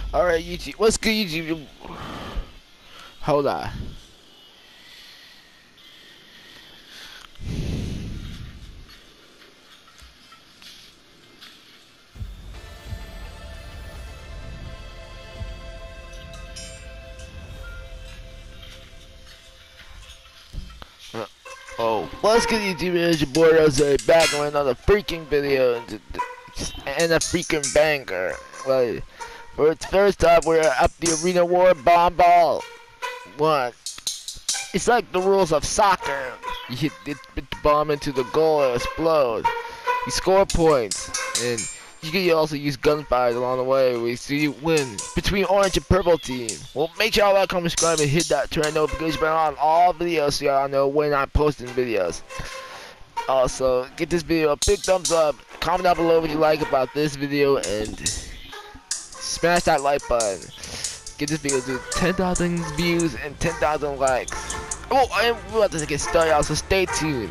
Alright, YouTube. What's good, YouTube? Hold on. Oh, what's good, YouTube? It's your boy Jose back with another freaking video and a freaking banger. Well, for its first time, we're up the Arena War Bomb Ball 1. It's like the rules of soccer. You hit the bomb into the goal and explode. You score points, and you can also use gunfire along the way so you win between orange and purple team. Well, make sure y'all like, comment, subscribe, and hit that turn notification bell on all videos so y'all know when I'm posting videos. Also, get this video a big thumbs up. Comment down below what you like about this video, and smash that like button. Get this video to 10,000 views and 10,000 likes. Oh, and we're about to get started out, so stay tuned.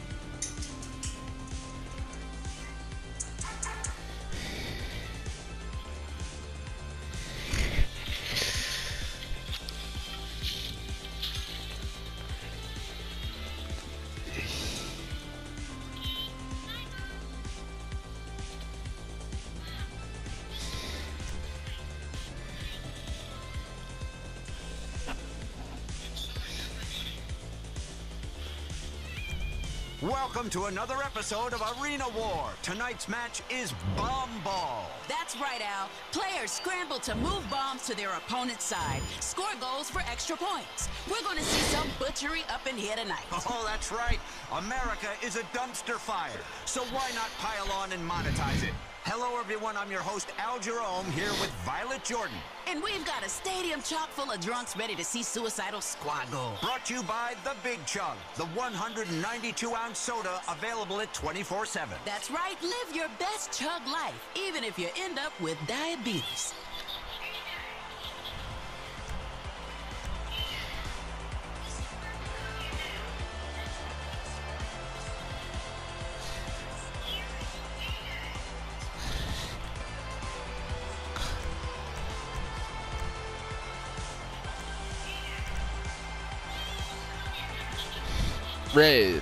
Welcome to another episode of Arena War. Tonight's match is Bomb Ball. That's right, Al. Players scramble to move bombs to their opponent's side. Score goals for extra points. We're going to see some butchery up in here tonight. Oh, that's right. America is a dumpster fire. So why not pile on and monetize it? Hello, everyone. I'm your host, Al Jerome, here with Violet Jordan. And we've got a stadium chock full of drunks ready to see Suicidal Squad go. Brought to you by The Big Chug, the 192-ounce soda available at 24/7. That's right. Live your best chug life, even if you end up with diabetes. Red.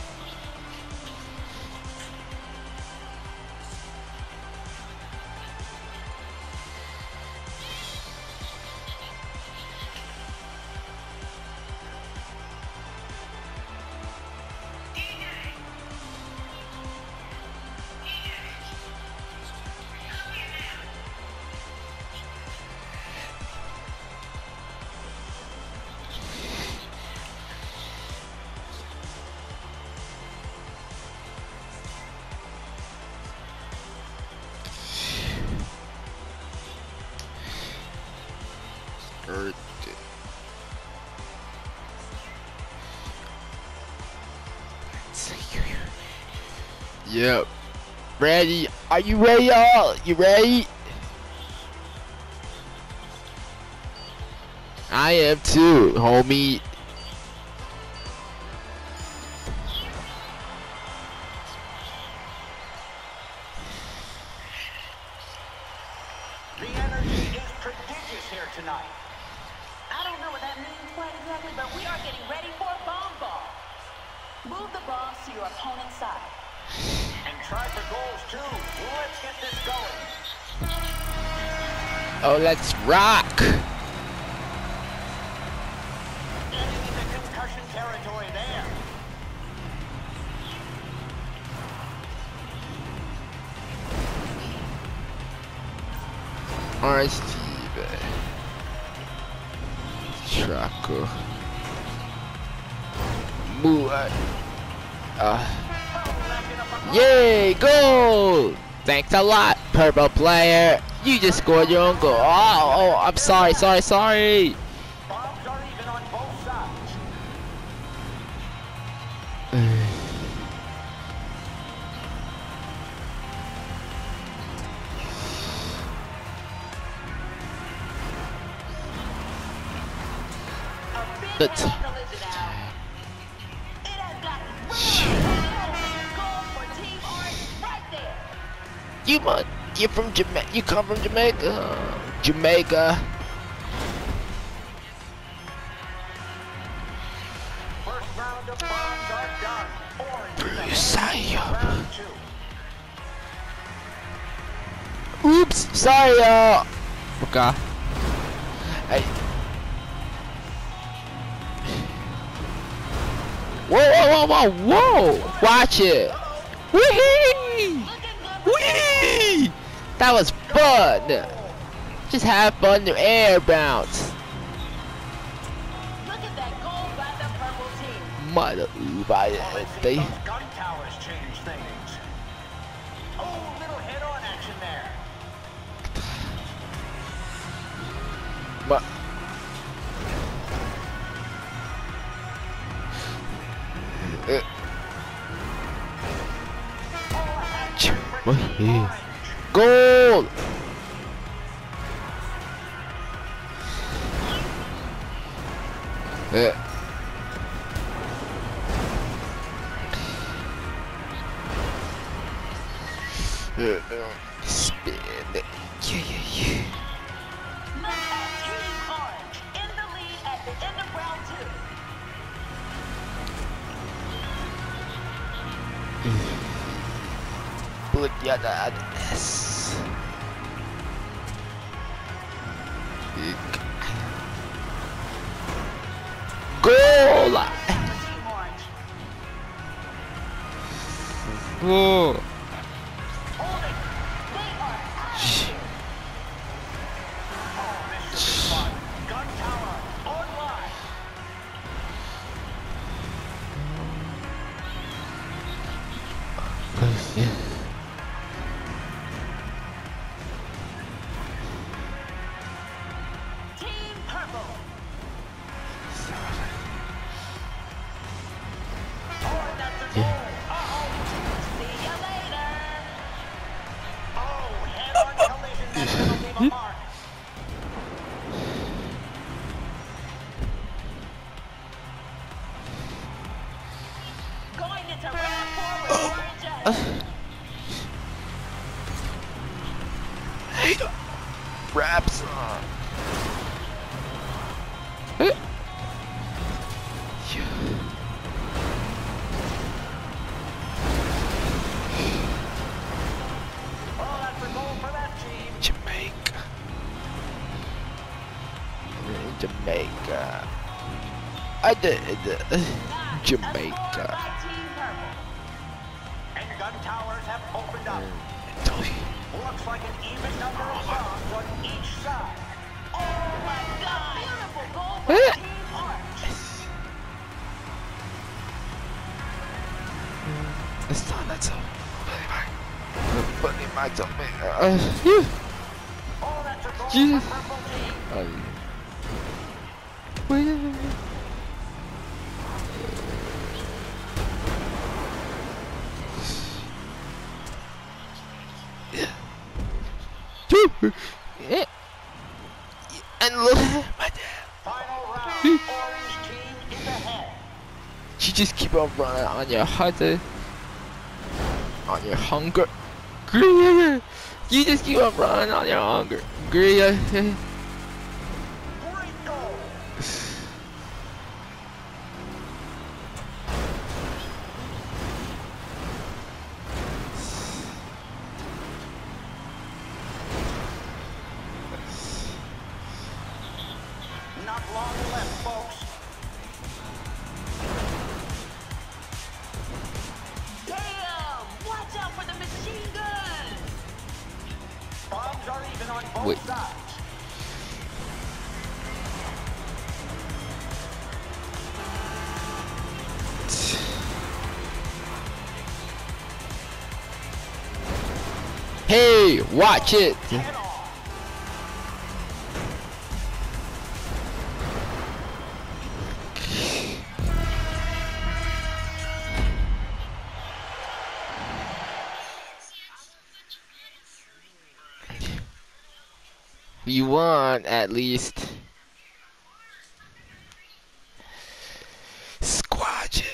Yep. Ready? Are you ready, y'all? You ready? I am too, homie. The energy is prodigious here tonight. I don't know what that means quite exactly, but we are getting ready for a bomb ball. Move the bombs to your opponent's side. And try for goals, too. Let's get this going. Oh, let's rock. Getting into concussion territory there. Alright, Steve. Traco. Move. Yay, goal! Thanks a lot, purple player. You just scored your own goal. Oh, I'm sorry. Bombs are even on both sides. A big The collision out. It has got goal for Team Orange right there. you're from Jamaica. You come from Jamaica. Jamaica. First round of bombs are done. Orange is Sorry, ahead in round 2. Oops, sorry, y'all. Okay. Hey. Whoa! Watch it. Wee! Wee! That was fun. Just have fun to air bounce. Look at that goal by the purple team. Mother by they. Those gun towers change things. Oh, little head-on action there. But goal! Spin it. Yeah. Look at Team Orange in the lead at the end of round 2. Punyadades. Goal! Team Orange. Whoa. Hold it. They are out. Oh, this should be fun. Gun tower online. Team Purple. Oh, that's a goal. See ya later. Oh, head-on collision. That's gonna leave a mark. Going into round 4 with Orange ahead. Raps. Oh, that's a goal for that team. Jamaica. I did. A score Jamaica. by Team Purple. And gun towers have opened up. Looks like an even number of bombs on each side. Oh my God! Beautiful goal by Team Orange. It's not that so. Bunny Max on me. Oh, that's a goal Jesus. for purple team. Wait. Yeah. And look at my dad. Final round. Orange team is ahead. You just keep on running on your hunger. On your hunger. You just keep on running on your hunger. Great goal. Not long left, folks. Damn! Watch out for the machine gun! Bombs are even on both Wait. sides. Hey, watch it. Head on. We won at least. Squadron.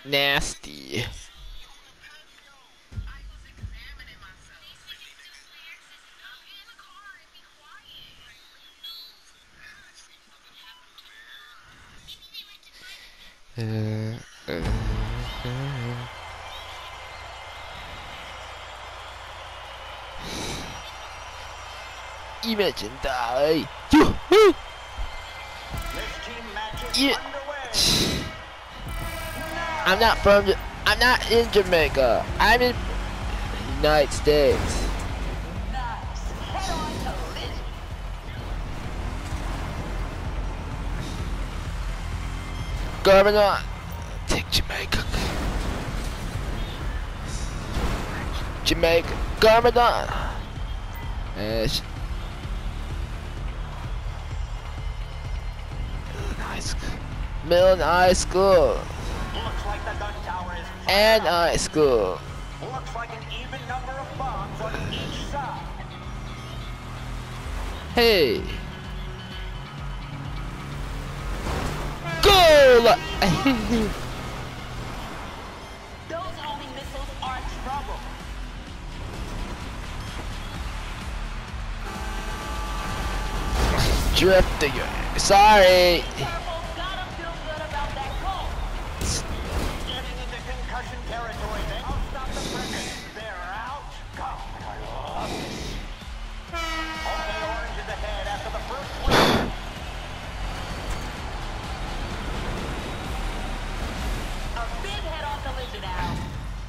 Nasty. Imagine that. Yoo-hoo! Yeah. I'm not in Jamaica. I'm in United States. Nice. Head-on collision. Governor, take Jamaica. Jamaica, Governor. Yes. Middle high school. Looks like the gun tower is And high school. Looks like an even number of bombs on each side. Hey. Goal! Those homing missiles are trouble. Drifting. Sorry. Purple gotta feel good about that goal. Getting into concussion territory. I'll stop the pressure. They're out. God, I love this. Okay, Orange is ahead after the first win. A big head-on collision now.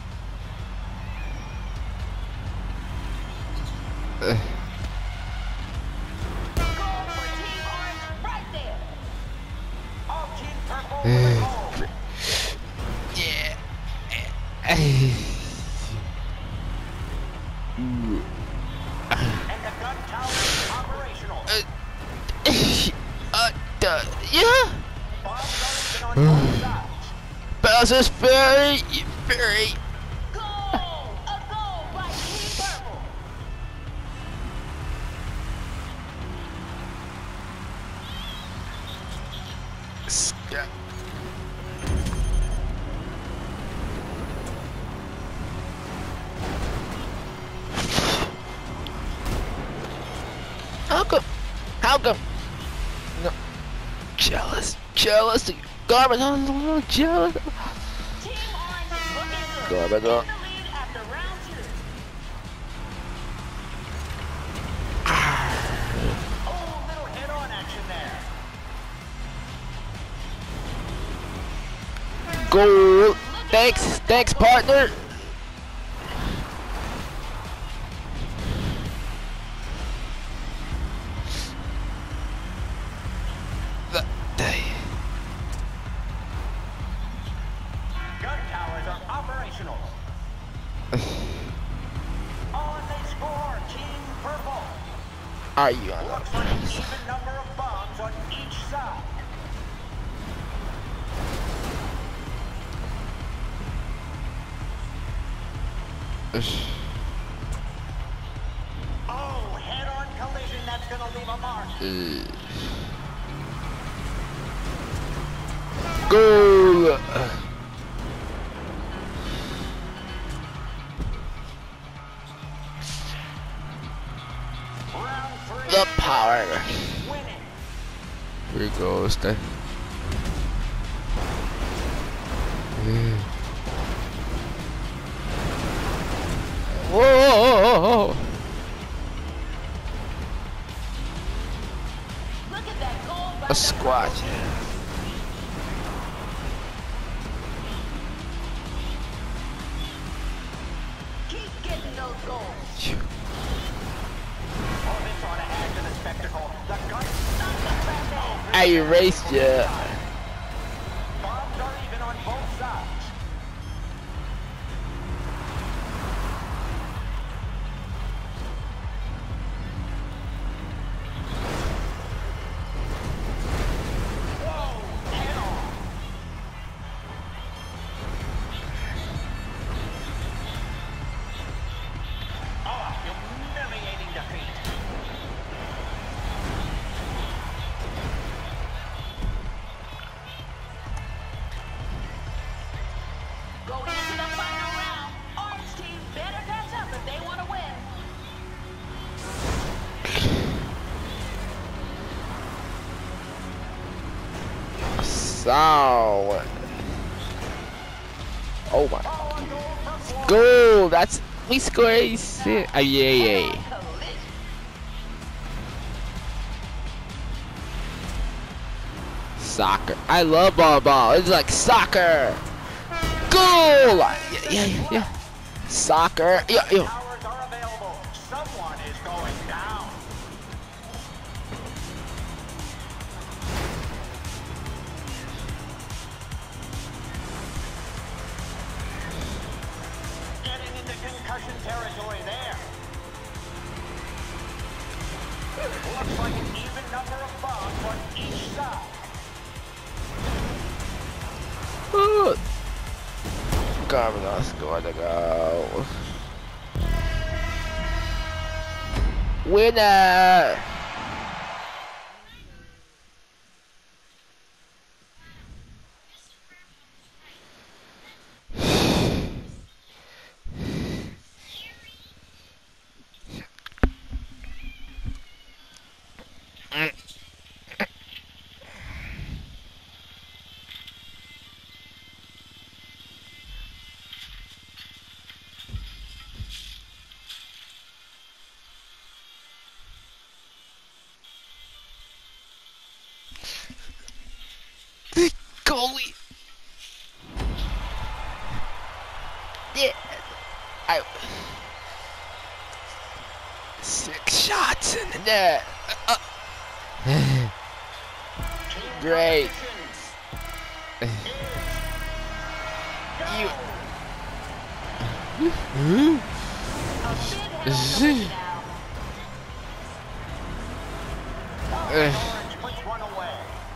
Goal for Team Orange right there. All Team Purple with a goal. Yeah. And the gun tower is operational. Yeah. Bombs are even on both sides. Bowser's very. Goal! A goal by Team Purple. How come? How come? No. Jealous. Garbage. I'm a little jealous. Team Orange is looking good. Garbage. In the lead after round 2. Oh, little head-on action there. Goal. Thanks, partner. Gun towers are operational. On they score, Team Purple. Are you on? Looks like an even number of bombs on each side. Oh, head-on collision, that's gonna leave a mark. Goal. Round 3. The power. Winning. Here he goes. Then. Whoa! Look at that goal by A squat. Keep getting those goals. Oh, this ought to add to the spectacle. The gun stuck the fast. I erased you. Bombs are even on both sides. Whoa, head on. Oh, humiliating defeat. So. Oh my. Goal! That's we scored 86. Oh yeah. Soccer. I love ball. It's like soccer. Goal! Yeah. Soccer. Yeah. Towers are available. Someone is going down. Getting into concussion territory there. Looks like an even number of bombs on each side. Cardinals scored the goal. Winner! Goalie. Yeah. 6 shots in the net. Great. You. Orange puts one away.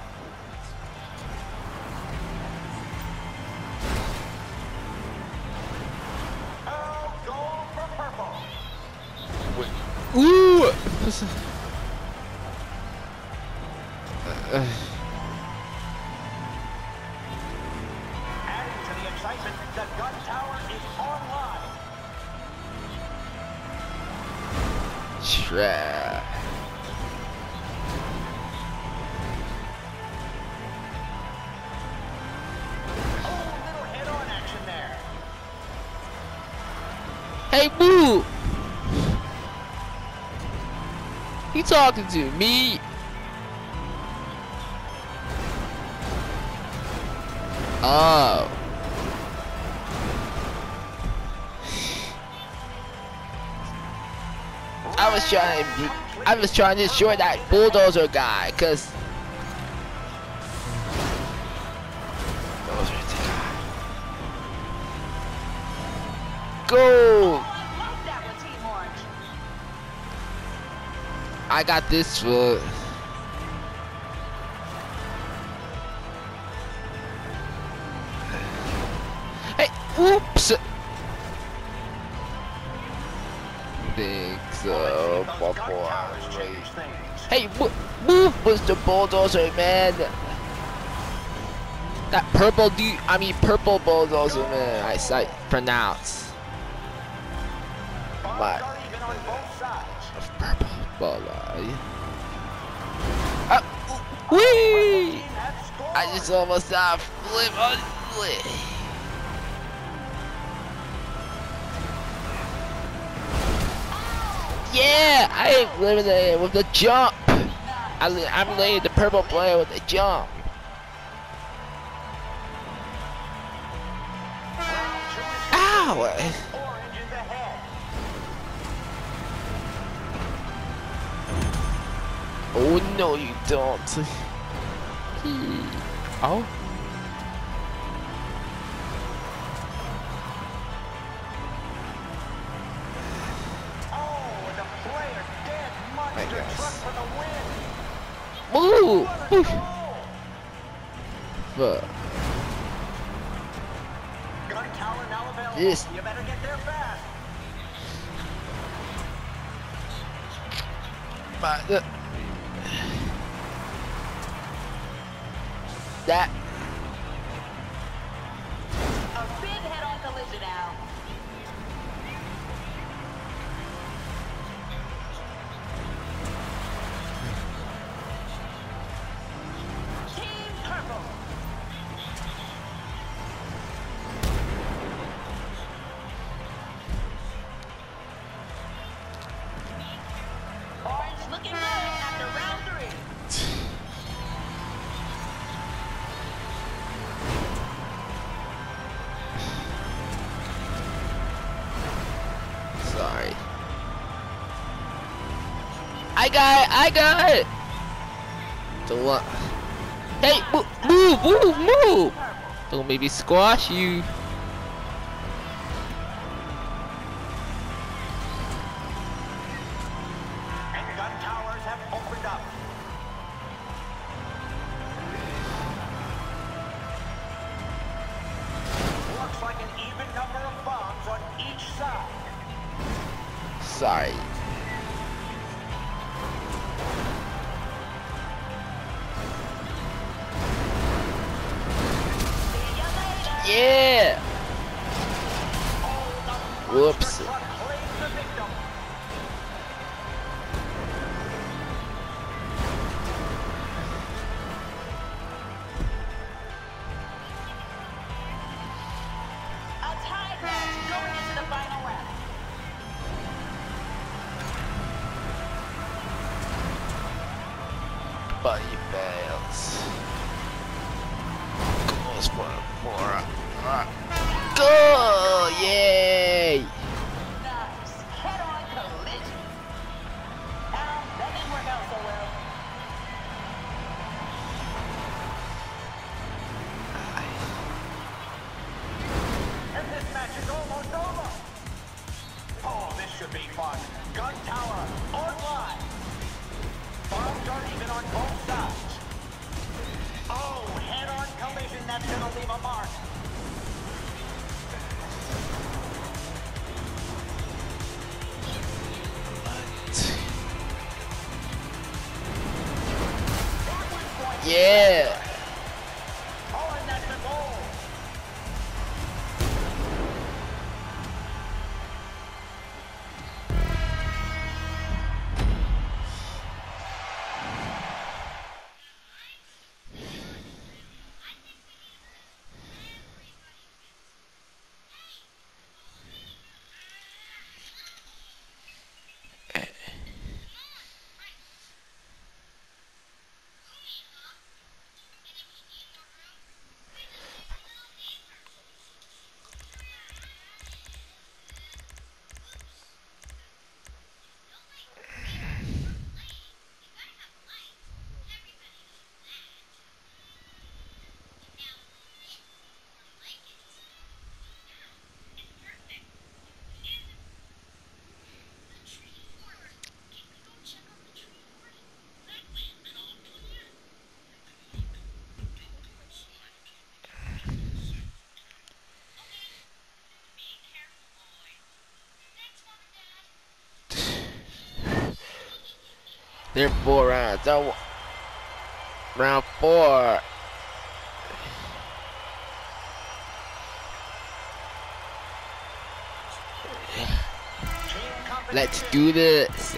Oh, goal for purple. Ooh. Adding to the excitement, the gun tower is online. Trap. Oh, little head-on action there. Hey, boo. You talking to me? Oh. I was trying to destroy that bulldozer guy, cause go. That one, Team Orange. I got this foot. Hey, oops. Think so, Those gun towers Papa. change things. Hey, move, Mr. Bulldozer, man. That purple dude, purple bulldozer, man. I pronounce. Bombs My are even on both sides. of purple bulldozer. Whee! Team has scored. I just almost saw a flip on flip. Yeah, I eliminated with the jump. I'm eliminated the purple player with the jump. Round two is Ow! orange is ahead. Oh no, you don't. Oh. Oh, the player dead. Monster guess. truck for the win. Woo! What a goal. Fuck. Gun tower now available. Yes. You better get there fast. But that A big head-on collision now. Team Purple. I got it. So what? Hey, move! Don't maybe squash you. And gun towers have opened up. Looks like an even number of bombs on each side. Sorry. Yeah. Whoops. Truck claims the victim. A tie match going into the final round. But he fails. Goes for more. Go! Yay! Nice. Head-on collision. That didn't work out so well. And this match is almost over. Oh, this should be fun. Gun tower online. Bombs are even on both sides. Oh, head-on collision, that's gonna leave a mark. Yeah! Oh, and that's the goal. There are 4 rounds. So, round 4. Let's do this.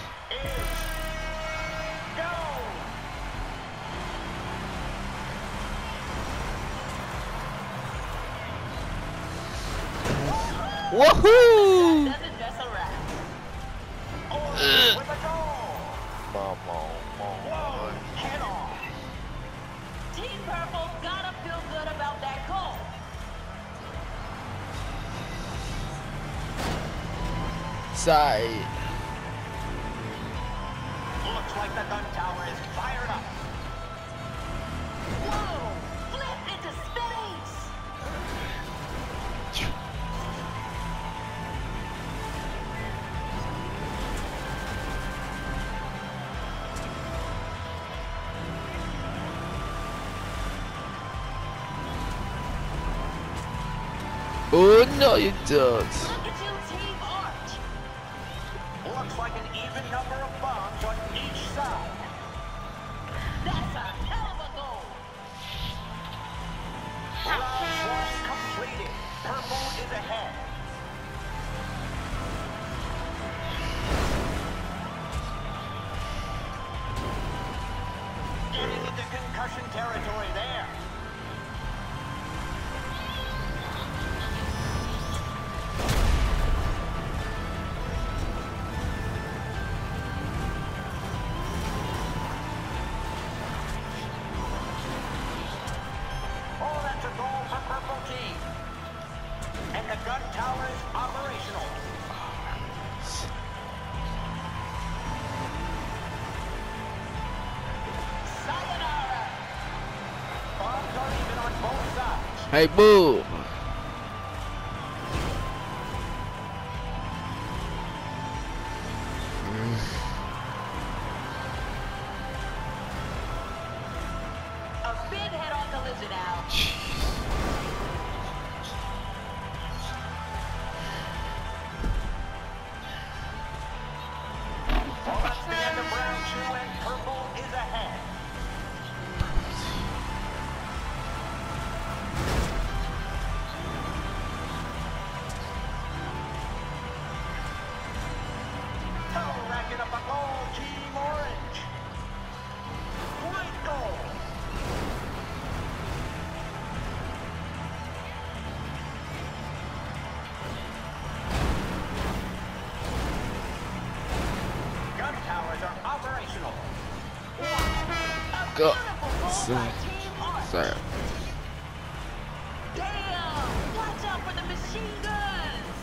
Woohoo! Doesn't mess around. With a goal. Whoa. Head on. Team Purple gotta feel good about that goal. Side. Looks like the gun tower is fired up. Whoa! Flip into space! Oh no, you don't. Look at you, Team Arch. Looks like an even number of bombs on each side. That's a hell of a goal. Round 1 completed. Purple is ahead. Getting into concussion territory there. Oh, that's a goal for Purple Team. And the gun tower is operational. both sides. Hey, move. A big head-on collision now. Well, that's the end of round 2, and purple is ahead. Oh, racking up a goal, Team Orange. Great goal. Gun towers are operational. Go. Beautiful goal by Team Orange. Sorry. Damn! Watch out for the machine guns!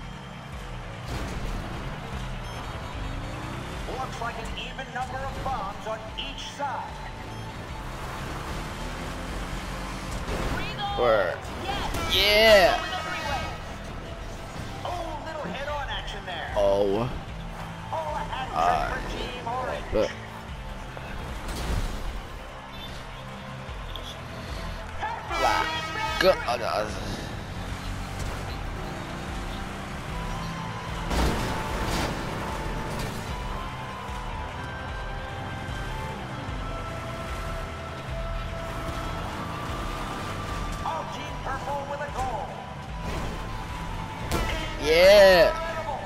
Looks like an even number of bombs on each side. Three goals! Word. Yes! Yeah. Over the freeway. Oh, little head-on action there. Oh. Oh, a hat trick for Team Orange. But go. Oh, no. Oh, Team Purple with a goal. Yeah. Incredible.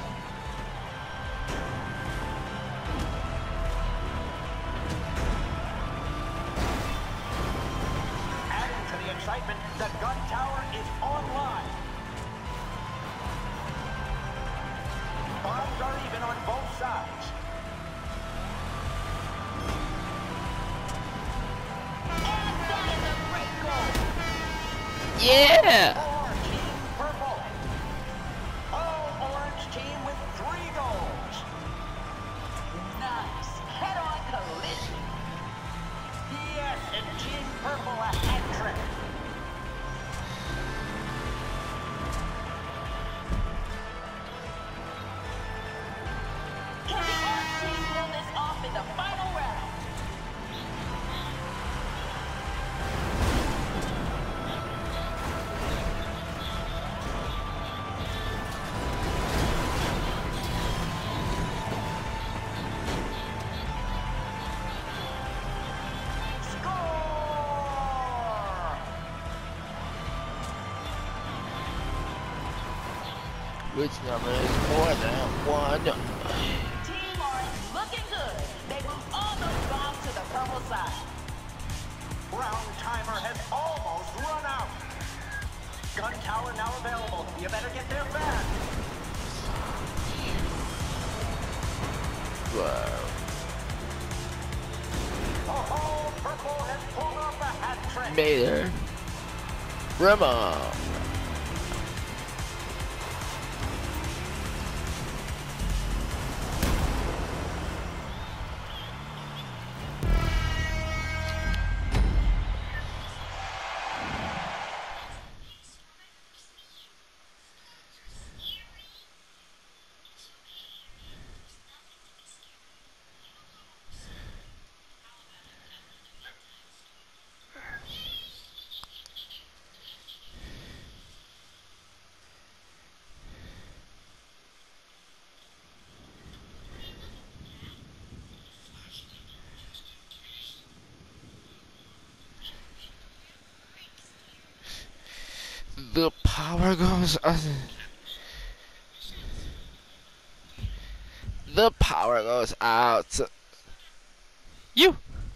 Adding to the excitement, the gun tower is online. Bombs are even on both sides. And that is a great goal. Yeah. For Team Purple. Oh, Orange team with 3 goals. Nice. Head-on collision. Yes, and Team Purple a hat trick. Can the Orange team pull this off in the final round? Score! Which number is more than one? Team Orange looking good. They moved all those bombs to the purple side. Round timer has almost run out. Gun tower now available. You better get there fast. Wow. Oh, Purple has pulled off a hat trick. Made her. Rema. The power goes. The power goes out. You.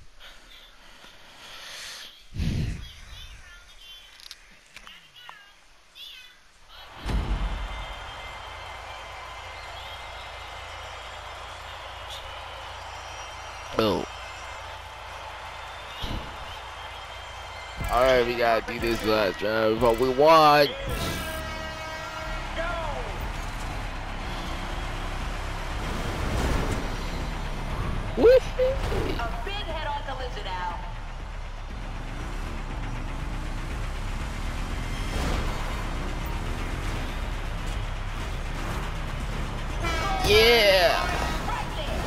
Oh. Alright, we gotta do this last round before we won. Go! Woohoo! A big head-on collision now. Yeah. Right there.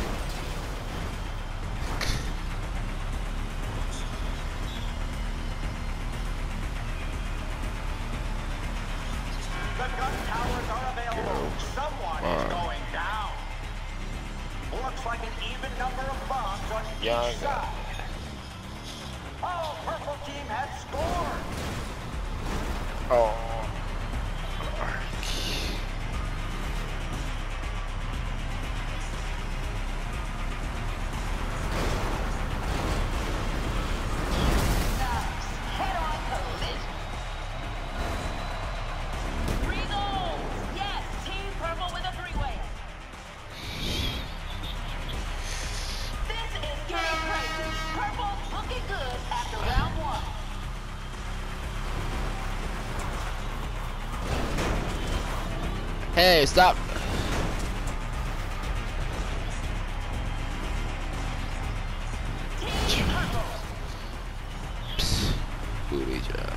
The gun towers are available. Someone is going down. Looks like an even number of bombs on Young. each side. Oh, purple team has scored. Oh. Nice. Head-on collision. 3 goals. Yes, Team Purple with a 3-way. This is getting crazy. Purple looking good after round 1. Hey, stop. Team Purple. Psst. Booty job.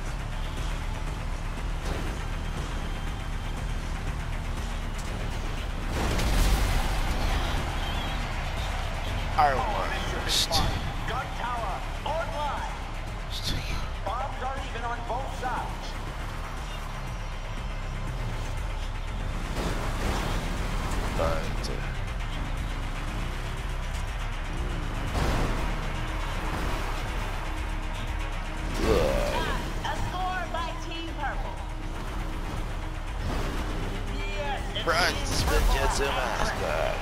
Gun tower online. Bombs are even on both sides. A score by Team Purple. Yes, it's Front Team spin Purple Jetsu hat trick. mascot.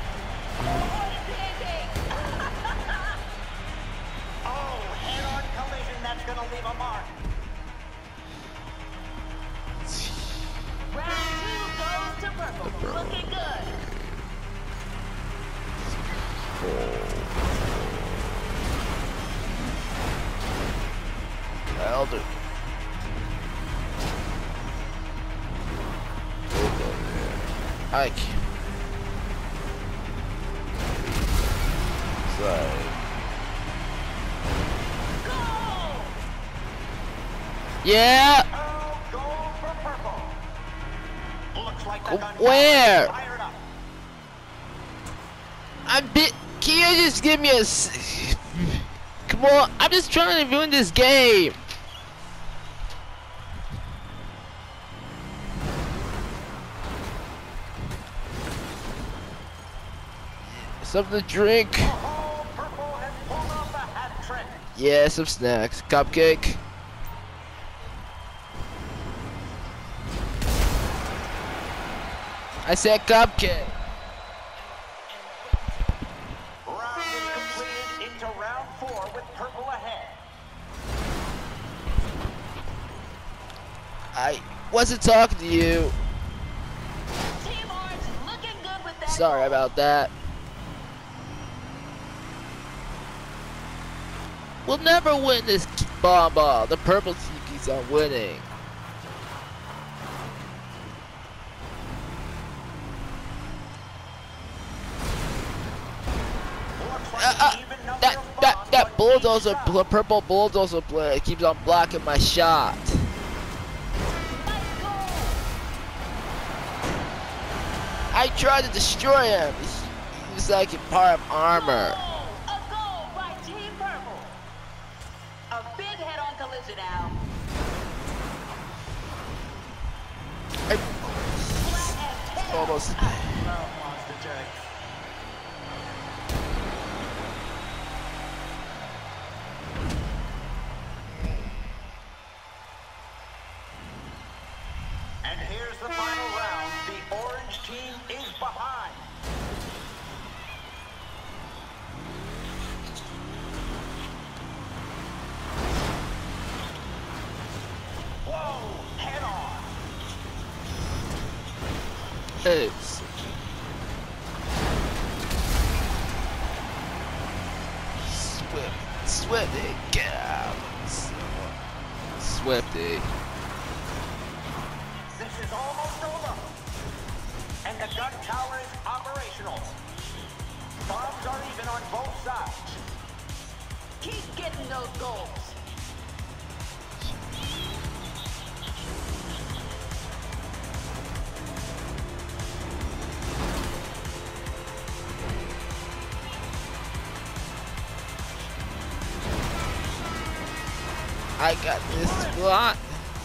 Oh, head-on collision, that's gonna leave a mark. Round 2 goes to Purple. Looking good. Elder. Ike. Slide. Goal! Yeah. Oh, goal for purple. Looks like the gun Where? tower is fired up. I'm bit. Can you just give me a? Come on! I'm just trying to ruin this game. Something to drink. Oh, purple has pulled off a hat trick. Yeah, some snacks. Cupcake. I said cupcake. Round is completed into round 4 with purple ahead. I wasn't talking to you. Team Orange is looking good with that. Sorry goal. about that. We'll never win this ball. The purple team keeps on winning. Looks like an even number of bombs That on bulldozer, each side. purple bulldozer player keeps on blocking my shot. Nice goal. I tried to destroy him. He was like a part of armor. A goal by Team Purple. A big head-on collision now. I Flat as hell. almost. Love monster jerk. And here's the final round. The orange team is behind. Whoa, head on. It's Swifty, get out. Swifty. This is almost over. And the gun tower is operational. Bombs are even on both sides. Keep getting those goals. I got this spot.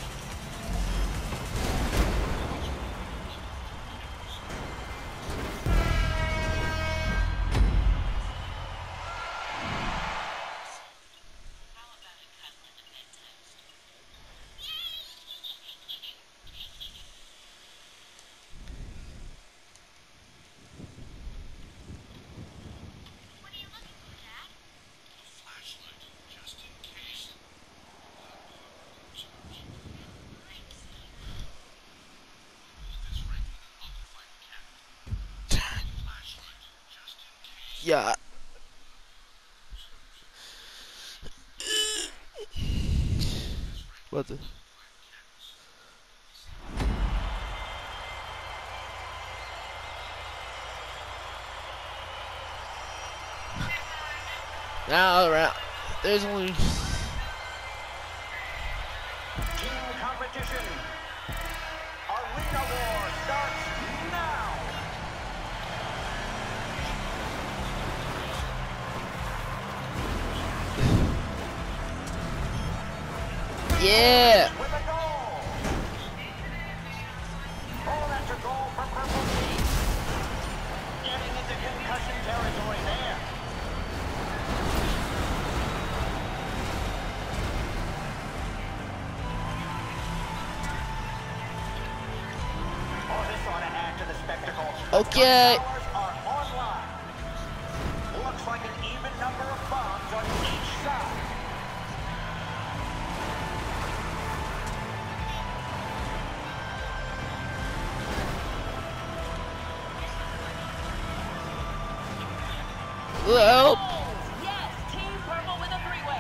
Yeah. What the? Now around. There's only. Team competition. Arena War starts now. Yeah. With a goal. Oh, that's a goal for Purple Team. Getting into concussion territory there. Oh, this ought to add to the spectacle. Okay. The towers are online. Looks like an even number of bombs on each side. Well. Yes, Team Purple with a three-way.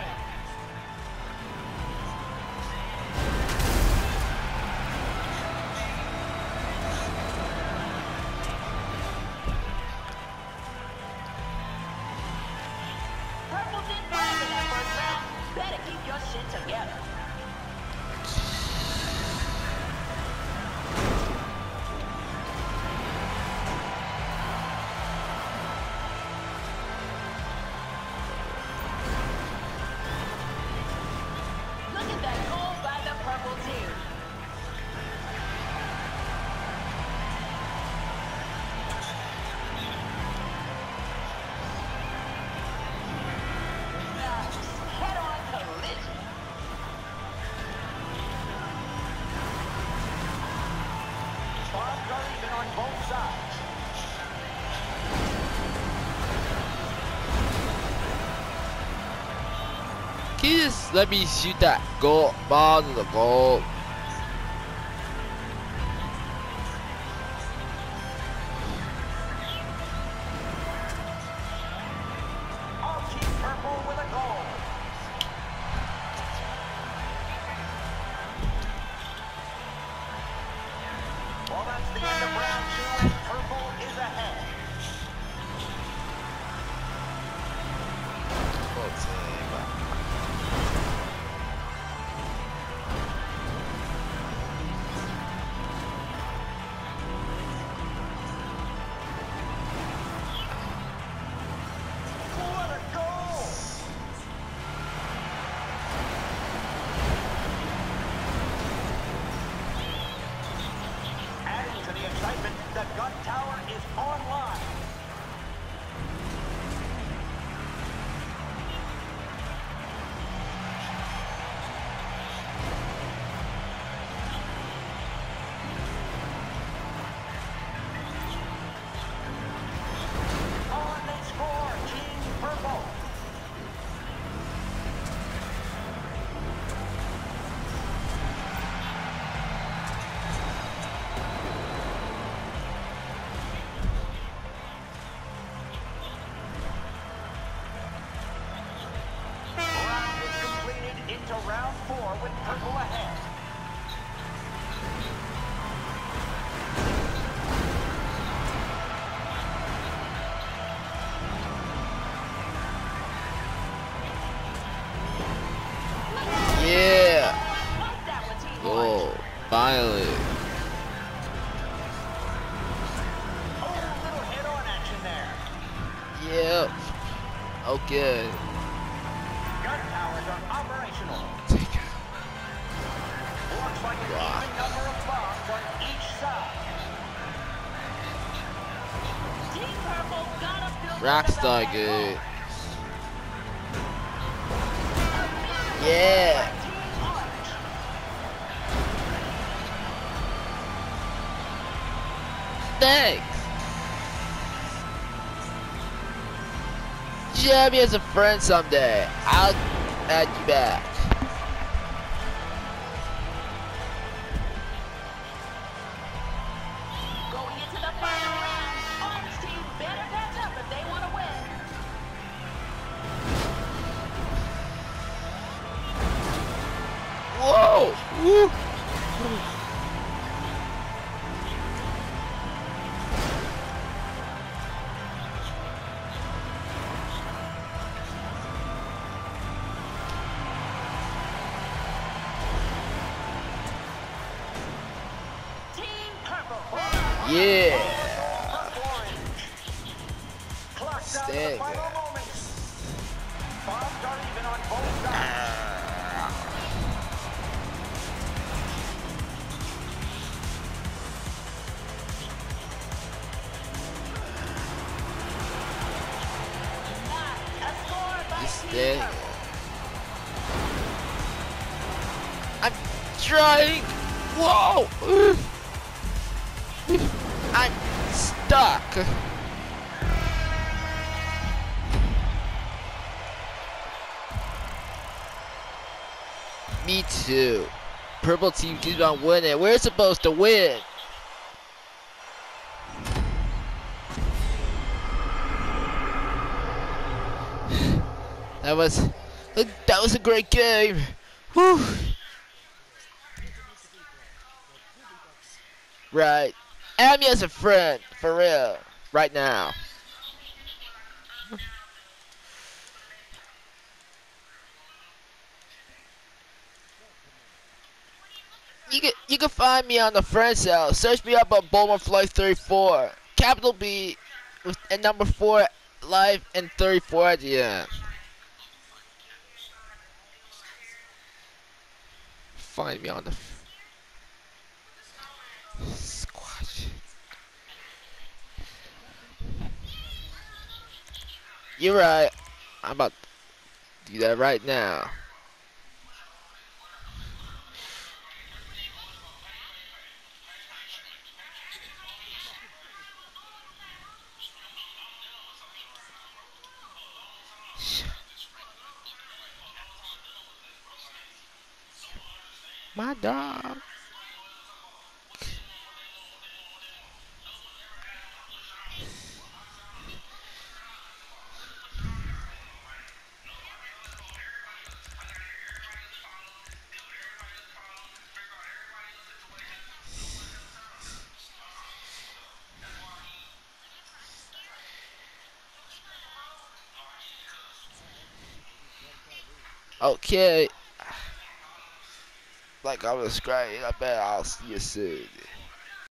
Purple did fine in that first round. Better keep your shit together. Look at that goal by the Purple team. Nice. Head-on collision. Bombs are even on both sides. Can you just let me shoot that goal ball to the goal? All Team Purple with a goal. Well, that's the end of round 2, and Purple is ahead. What a goal! Adding to the excitement, the gun tower is online. On they score, Team Purple. Round is completed into round 4 with Purple ahead. Yeah. Pump that one, Team Orange. Oh, finally. Oh, little head-on action there. Yep. Okay. Gun towers are operational. Take it. Looks like an even number of bombs on each side. Team Purple gotta feel Rockstar good. good. About Yeah. Team Orange. Thanks. You should have me as a friend someday. I'll add you back. Going into the final round, Orange team better catch up if they want to win. Whoa! Woo! Team Purple. Yeah. Clock down to the Stay final there. moments. Bombs are even on both sides. A score by Just Team stay. Purple. I'm trying. Whoa! I'm stuck. Me too. Purple team keeps on winning. We're supposed to win. That was a great game. Whew. Right. Add me as a friend, for real. Right now. You can find me on the friend cell. Search me up on Bowman Flight 34. Capital B with and number 4 live and 34 at the end. Find me on the squash. You're right. I'm about to do that right now. My dog. Okay. Like I was subscribing. I bet I'll see you soon.